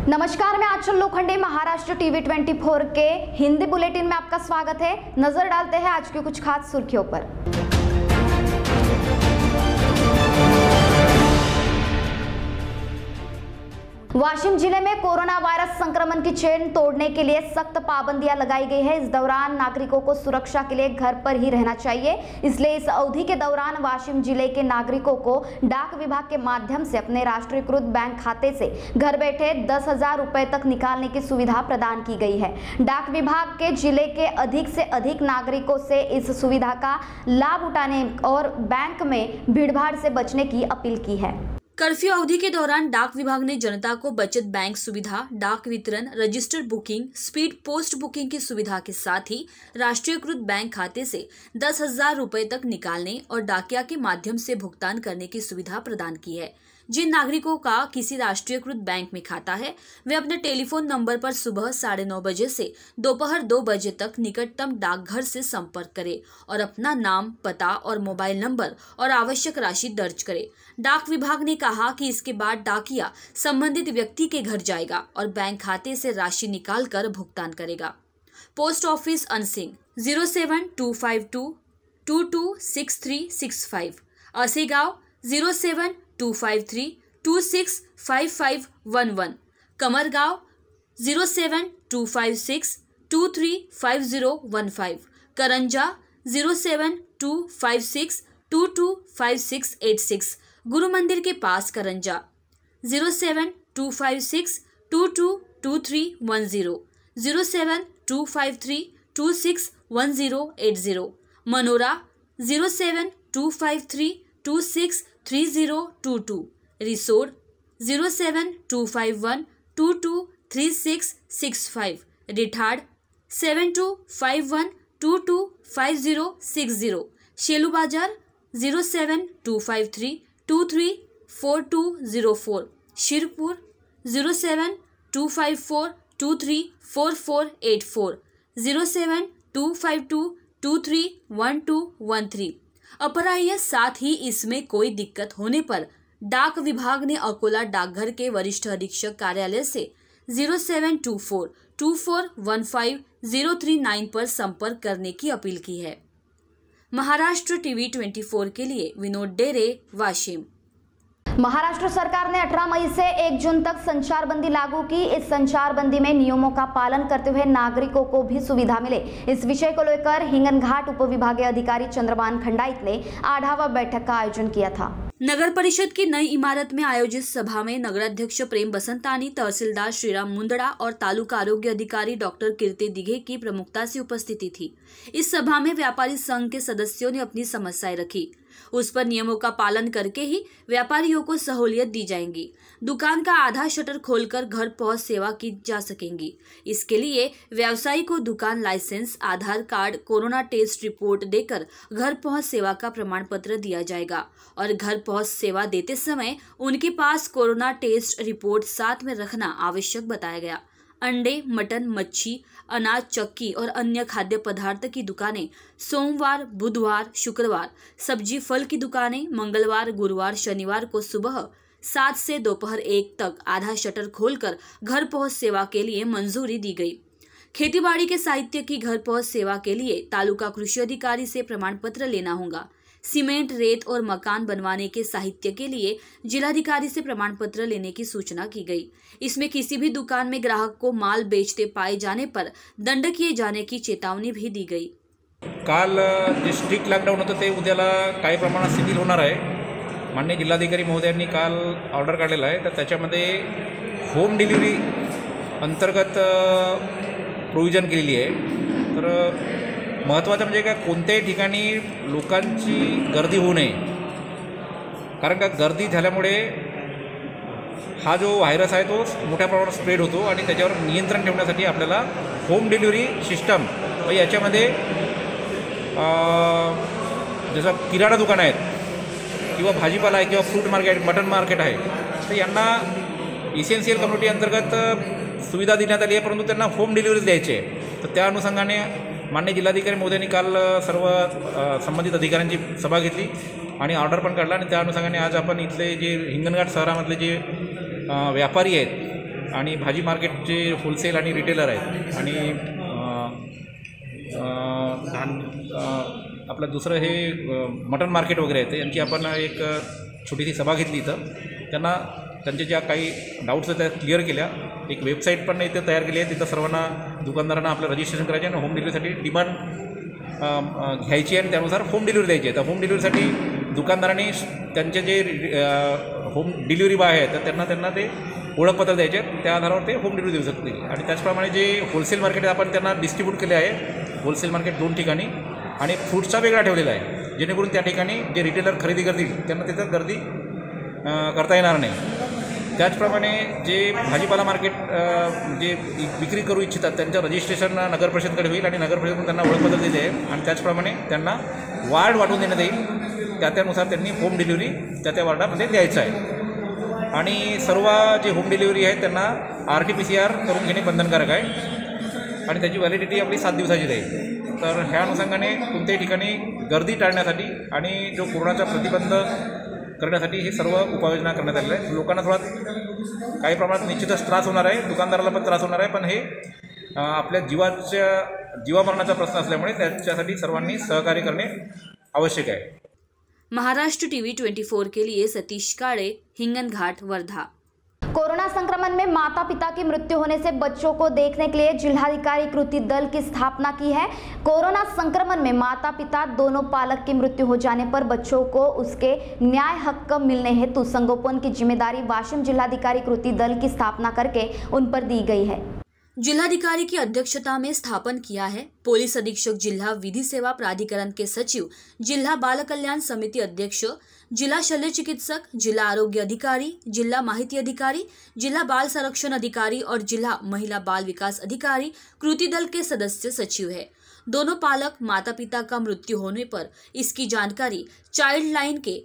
नमस्कार, मैं आंचल लोखंडे महाराष्ट्र टीवी 24 के हिंदी बुलेटिन में आपका स्वागत है। नजर डालते हैं आज की कुछ खास सुर्खियों पर। वाशिम जिले में कोरोना वायरस संक्रमण की चेन तोड़ने के लिए सख्त पाबंदियां लगाई गई है। इस दौरान नागरिकों को सुरक्षा के लिए घर पर ही रहना चाहिए। इसलिए इस अवधि के दौरान वाशिम जिले के नागरिकों को डाक विभाग के माध्यम से अपने राष्ट्रीयकृत बैंक खाते से घर बैठे 10,000 रुपए तक निकालने की सुविधा प्रदान की गई है। डाक विभाग के जिले के अधिक से अधिक नागरिकों से इस सुविधा का लाभ उठाने और बैंक में भीड़भाड़ से बचने की अपील की है। कर्फ्यू अवधि के दौरान डाक विभाग ने जनता को बचत बैंक सुविधा, डाक वितरण, registered booking, speed post booking की सुविधा के साथ ही राष्ट्रीयकृत बैंक खाते से 10,000 रुपए तक निकालने और डाकिया के माध्यम से भुगतान करने की सुविधा प्रदान की है। जिन नागरिकों का किसी राष्ट्रीयकृत बैंक में खाता है, वे अपने टेलीफोन नंबर पर सुबह 9:30 बजे से दोपहर 2 बजे तक निकटतम डाकघर से संपर्क करें और अपना नाम, पता और मोबाइल नंबर और आवश्यक राशि दर्ज करें। डाक विभाग ने कहा कि इसके बाद डाकिया संबंधित व्यक्ति के घर जाएगा और बैंक खाते से राशि निकालकर भुगतान करेगा। पोस्ट ऑफिस अनसिंग 07252226365, असेगांव 07253265511, कमरगांव 07256235015, करंजा 07256225686, गुरु मंदिर के पास करंजा 07256222310, 07253261080, मनोरा 07253263022, रिसोड 07251223665, रिठाड़ 7251225060, शेलू बाजार 07253234204, शिरपुर 07254234484, 07252231213। अपराह्न साथ ही इसमें कोई दिक्कत होने पर डाक विभाग ने अकोला डाकघर के वरिष्ठ अधीक्षक कार्यालय से 0724241539 पर संपर्क करने की अपील की है। महाराष्ट्र टीवी 24 के लिए विनोद डेरे, वाशिम। महाराष्ट्र सरकार ने 18 मई से 1 जून तक संचारबंदी लागू की। इस संचारबंदी में नियमों का पालन करते हुए नागरिकों को भी सुविधा मिले, इस विषय को लेकर हिंगनघाट उपविभागीय अधिकारी चंद्रभान खंडाइत ने आढावा बैठक का आयोजन किया था। नगर परिषद की नई इमारत में आयोजित सभा में नगराध्यक्ष प्रेम बसंतानी, तहसीलदार श्रीराम मुंदड़ा और तालुका आरोग्य अधिकारी डॉक्टर कीर्ति दिघे की प्रमुखता से उपस्थिति थी। इस सभा में व्यापारी संघ के सदस्यों ने अपनी समस्याएं रखी। उस पर नियमों का पालन करके ही व्यापारियों को सहूलियत दी जाएंगी। दुकान का आधा शटर खोलकर घर पहुंच सेवा की जा सकेंगी। इसके लिए व्यवसायी को दुकान license, Aadhaar card, corona test report देकर घर पहुंच सेवा का प्रमाण पत्र दिया जाएगा और घर पहुंच सेवा देते समय उनके पास कोरोना टेस्ट रिपोर्ट साथ में रखना आवश्यक बताया गया। अंडे, मटन, मच्छी, अनाज चक्की और अन्य खाद्य पदार्थ की दुकानें सोमवार, बुधवार, शुक्रवार, सब्जी फल की दुकानें मंगलवार, गुरुवार, शनिवार को सुबह 7 से दोपहर 1 तक आधा शटर खोलकर घर पहुंच सेवा के लिए मंजूरी दी गई। खेतीबाड़ी के साहित्य की घर पहुंच सेवा के लिए तालुका कृषि अधिकारी से प्रमाण पत्र लेना होगा। सीमेंट, रेत और मकान बनवाने के साहित्य के लिए जिलाधिकारी से प्रमाण पत्र लेने की सूचना की गई। इसमें किसी भी दुकान में ग्राहक को माल बेचते पाए जाने पर दंड किए जाने की चेतावनी भी दी गई। काल जे स्ट्रिक्ट लॉकडाऊन होतं ते उद्याला काही प्रमाणात शिथिल होणार आहे। माननीय जिल्हाधिकारी महोदयांनी काल ऑर्डर काढलेला आहे, तर त्याच्यामध्ये होम डिलिव्हरी अंतर्गत प्रोव्हिजन केलेली आहे। तर महत्त्वाचं म्हणजे का कोणत्याही ठिकाणी लोकांची गर्दी होऊ नये, कारण का गर्दी झाल्यामुळे हा जो व्हायरस आहे तो मोठ्या प्रमाणात स्प्रेड होतो आणि त्याच्यावर नियंत्रण ठेवण्यासाठी आपल्याला होम डिलिव्हरी सिस्टम व याच्यामध्ये जसं किराणा दुकान आहेत किंवा भाजीपाला आहे किंवा फ्रूट मार्केट, मटन मार्केट आहे, तर यांना इसेन्शियल कम्युनिटी अंतर्गत सुविधा देण्यात आली आहे, परंतु त्यांना होम डिलिव्हरी द्यायची आहे। तर त्या अनुषंगाने माननीय जिल्हाधिकारी महोदयांनी काल सर्व संबंधित अधिकाऱ्यांची सभा घेतली आणि ऑर्डर पण काढला आणि त्या अनुषंगाने आज आपण इथले जे हिंगणघाट शहरामधले जे व्यापारी आहेत आणि भाजी मार्केटचे होलसेल आणि रिटेलर आहेत आणि आपलं दुसरं हे मटन मार्केट वगैरे आहे यांची आपण एक छोटीशी सभा घेतली इथं. त्यांना त्यांच्या ज्या काही डाऊट्स आहेत त्या क्लिअर केल्या. एक वेबसाईट पण इथे तयार केली आहे. तिथं सर्वांना दुकानदारांना आपलं रजिस्ट्रेशन करायचे आणि होम डिलिव्हरीसाठी डिमांड घ्यायची आणि त्यानुसार होम डिलिव्हरी द्यायची आहे. तर होम डिलिव्हरीसाठी दुकानदारांनी त्यांचे जे होम डिलिव्हरी बॉय आहेत तर त्यांना ते ओळखपत्र द्यायचे आहेत. त्या आधारावर ते होम डिलिव्हरी देऊ शकतील. आणि त्याचप्रमाणे जे होलसेल मार्केट आपण त्यांना डिस्ट्रीब्यूट केले आहे. होलसेल मार्केट 2 ठिकाणी आणि फ्रूट्सचा वेगळा ठेवलेला आहे, जेणेकरून त्या ठिकाणी जे रिटेलर खरेदी करतील त्यांना तिथं गर्दी करता येणार नाही. त्याचप्रमाणे जे भाजीपाला मार्केट जे विक्री करू इच्छितात त्यांचं रजिस्ट्रेशन नगर परिषदेकडे होईल आणि नगर परिषदेकडून त्यांना ओळखपत्र दिले आहे आणि त्याचप्रमाणे त्यांना वार्ड वाटून देण्यात येईल. त्यानुसार त्यांनी होम डिलिव्हरी त्या वार्डामध्ये द्यायचं आहे. आणि सर्व जे होम डिलिव्हरी आहे त्यांना RT-PCR करून घेणे बंधनकारक आहे आणि त्याची व्हॅलिडिटी आपली 7 दिवसाची राहील. तर ह्या अनुषंगाने कोणत्याही ठिकाणी गर्दी टाळण्यासाठी आणि जो कोरोनाचा प्रतिबंध करण्यासाठी हे सर्व उपाययोजना करण्यात आलेल्या आहेत. लोकांना थोडा काही प्रमाणात निश्चितच त्रास होणार आहे, दुकानदाराला पण त्रास होणार आहे, पण हे आपल्या जीवामरणाचा प्रश्न असल्यामुळे त्याच्यासाठी सर्वांनी सहकार्य करणे आवश्यक आहे. महाराष्ट्र टीवी 24 के लिए सतीश काड़े, हिंगनघाट, वर्धा। कोरोना संक्रमण में माता पिता की मृत्यु होने से बच्चों को देखने के लिए जिलाधिकारी कृति दल की स्थापना की है। कोरोना संक्रमण में माता पिता दोनों पालक की मृत्यु हो जाने पर बच्चों को उसके न्याय हक मिलने हेतु संगोपन की जिम्मेदारी वाशिम जिलाधिकारी कृति दल की स्थापना करके उन पर दी गई है। जिलाधिकारी की अध्यक्षता में स्थापन किया है। पुलिस अधीक्षक जिला विधि सेवा प्राधिकरण के सचिव, जिला बाल कल्याण समिति अध्यक्ष, जिला शल्य चिकित्सक, जिला आरोग्य अधिकारी, जिला माहिती अधिकारी, जिला बाल संरक्षण अधिकारी और जिला महिला बाल विकास अधिकारी कृति दल के सदस्य सचिव है। दोनों पालक माता पिता का मृत्यु होने पर इसकी जानकारी चाइल्ड लाइन के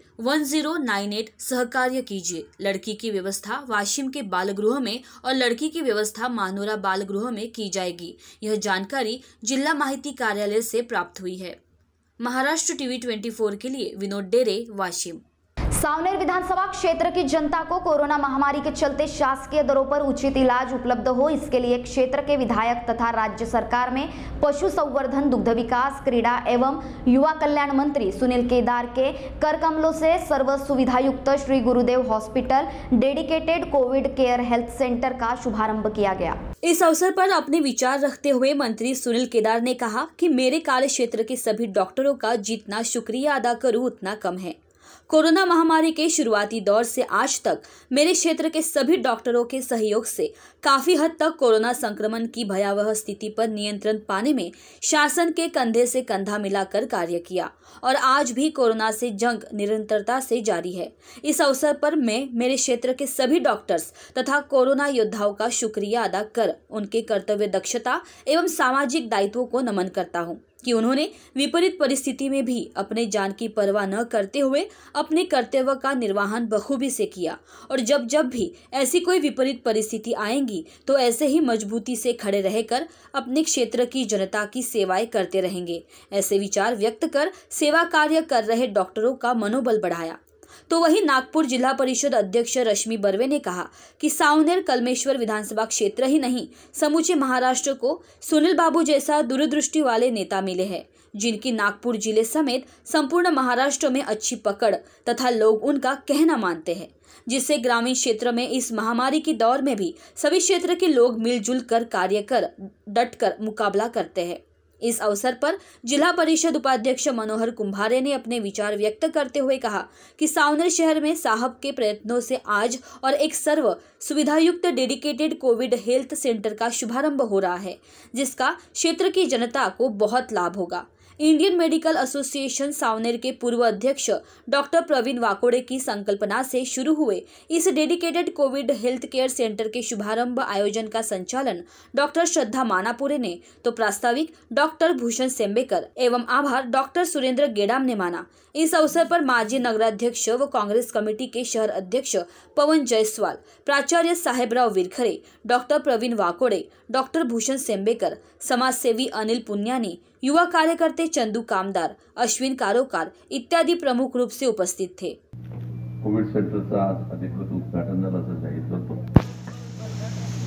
1098 सहकार्य कीजिए। लड़की की व्यवस्था वाशिम के बाल गृह में और लड़की की व्यवस्था मानोरा बाल गृह में की जाएगी। यह जानकारी जिला माहिती कार्यालय से प्राप्त हुई है। महाराष्ट्र टीवी 24 के लिए विनोद डेरे, वाशिम। सावनेर विधानसभा क्षेत्र की जनता को कोरोना महामारी के चलते शासकीय दरों पर उचित इलाज उपलब्ध हो, इसके लिए क्षेत्र के विधायक तथा राज्य सरकार में पशु संवर्धन, दुग्ध विकास, क्रीड़ा एवं युवा कल्याण मंत्री सुनील केदार के कर कमलों से सर्व सुविधा युक्त Shri Gurudev hospital dedicated covid care health centre का शुभारंभ किया गया। इस अवसर पर अपने विचार रखते हुए मंत्री सुनील केदार ने कहा कि मेरे कार्य क्षेत्र के सभी डॉक्टरों का जितना शुक्रिया अदा करूं उतना कम है। कोरोना महामारी के शुरुआती दौर से आज तक मेरे क्षेत्र के सभी डॉक्टरों के सहयोग से काफी हद तक कोरोना संक्रमण की भयावह स्थिति पर नियंत्रण पाने में शासन के कंधे से कंधा मिलाकर कार्य किया और आज भी कोरोना से जंग निरंतरता से जारी है। इस अवसर पर मैं मेरे क्षेत्र के सभी डॉक्टर्स तथा कोरोना योद्धाओं का शुक्रिया अदा कर उनके कर्तव्य दक्षता एवं सामाजिक दायित्वों को नमन करता हूँ कि उन्होंने विपरीत परिस्थिति में भी अपने जान की परवाह न करते हुए अपने कर्तव्य का निर्वहन बखूबी से किया और जब जब भी ऐसी कोई विपरीत परिस्थिति आएंगी तो ऐसे ही मजबूती से खड़े रहकर अपने क्षेत्र की जनता की सेवाएं करते रहेंगे। ऐसे विचार व्यक्त कर सेवा कार्य कर रहे डॉक्टरों का मनोबल बढ़ाया। तो वहीं नागपुर जिला परिषद अध्यक्ष रश्मि बर्वे ने कहा कि सावनेर कलमेश्वर विधानसभा क्षेत्र ही नहीं समूचे महाराष्ट्र को सुनील बाबू जैसा दूरदृष्टि वाले नेता मिले हैं, जिनकी नागपुर जिले समेत संपूर्ण महाराष्ट्र में अच्छी पकड़ तथा लोग उनका कहना मानते हैं, जिससे ग्रामीण क्षेत्र में इस महामारी की दौर में भी सभी क्षेत्र के लोग मिलजुल कर कार्य कर डटकर मुकाबला करते हैं। इस अवसर पर जिला परिषद उपाध्यक्ष मनोहर कुंभारे ने अपने विचार व्यक्त करते हुए कहा कि सावनेर शहर में साहब के प्रयत्नों से आज और एक सर्व सुविधायुक्त डेडिकेटेड कोविड हेल्थ सेंटर का शुभारंभ हो रहा है, जिसका क्षेत्र की जनता को बहुत लाभ होगा। इंडियन मेडिकल एसोसिएशन सावनेर के पूर्व अध्यक्ष डॉक्टर प्रवीण वाकोड़े की संकल्पना से शुरू हुए इस dedicated covid health care centre के शुभारंभ आयोजन का संचालन डॉक्टर श्रद्धा मानापुरे ने तो प्रास्ताविक डॉक्टर भूषण सेम्बेकर एवं आभार डॉक्टर सुरेंद्र गेडाम ने माना। इस अवसर पर माजी नगराध्यक्ष व कांग्रेस कमेटी के शहर अध्यक्ष पवन जयस्वाल, प्राचार्य साहेबराव विरखरे, डॉक्टर प्रवीण वाकोड़े, डॉक्टर भूषण सेम्बेकर, समाजसेवी अनिल पुन्यानी, युवा कार्यकर्ते चंदू कामदार, अश्विन कारोकार इत्यादि प्रमुख रूप से उपस्थित थे। कोविड सेंटरचा आज अधिकृत उद्घाटन झालं असं जाहीर करतो।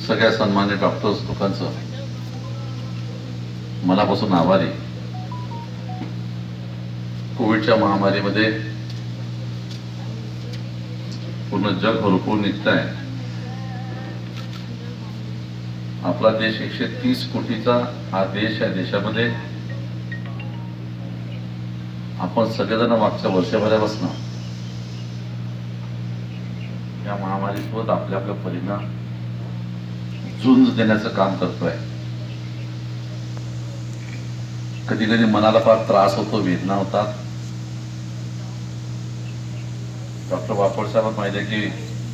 सगळ्या सन्मान्य डॉक्टर्स लोकांचं मनापासून आभारी. कोविडच्या महामारीमध्ये पूर्ण जग भरपूर निघतंय. आपला देश 130 कोटीचा हा देश आहे. देशामध्ये आपण सगळेजण मागच्या वर्षभरापासून या महामारीसोबत आपल्या परीने झुंज देण्याचं काम करतोय. कधी कधी मनाला फार त्रास होतो, वेदना होतात. डॉक्टर वाकोड साहेब माहिती की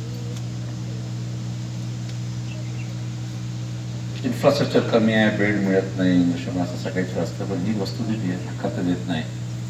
इन्फ्रास्ट्रक्चर कमी आहे, बेड मिळत नाही, असं सगळ्याची असतं. पण ही वस्तुस्थिती आहे, खातं देत नाही.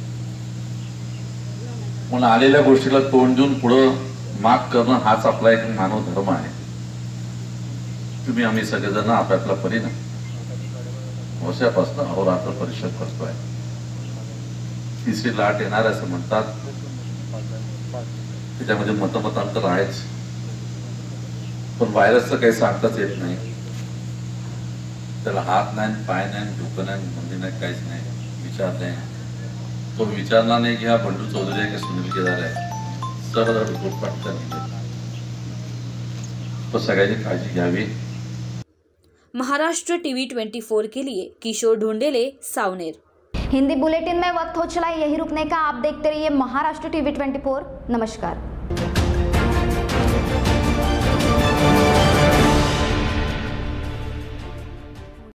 म्हणून आलेल्या गोष्टीला तोंड देऊन पुढं माग करणं हाच आपला एक मानव धर्म आहे. तुम्ही आम्ही सगळेजण आपापल्या परीने वर्षापासून अहोरात्र परिश्रम करतोय. तिसरी लाट येणार असं म्हणतात, त्याच्यामध्ये मतमतांतर आहेच. पण व्हायरसचं काही सांगताच येत नाही. त्याला हात नाही, पाय नाही, डोकं नाही, मंदी नाही, काहीच नाही. विचार नाही. तो विचारला नाही की हा बंडू चौधरी आहे की सुनील केदार आहे. सरळ रिपोर्ट पाठवतात. तो सगळ्यांनी काळजी घ्यावी. महाराष्ट्र टीवी 24 के लिए किशोर ढोंडेले, सावनेर. हिंदी बुलेटिन में वक्त हो चला यही रुकने का. आप देखते रहिए महाराष्ट्र टीवी 24. नमस्कार.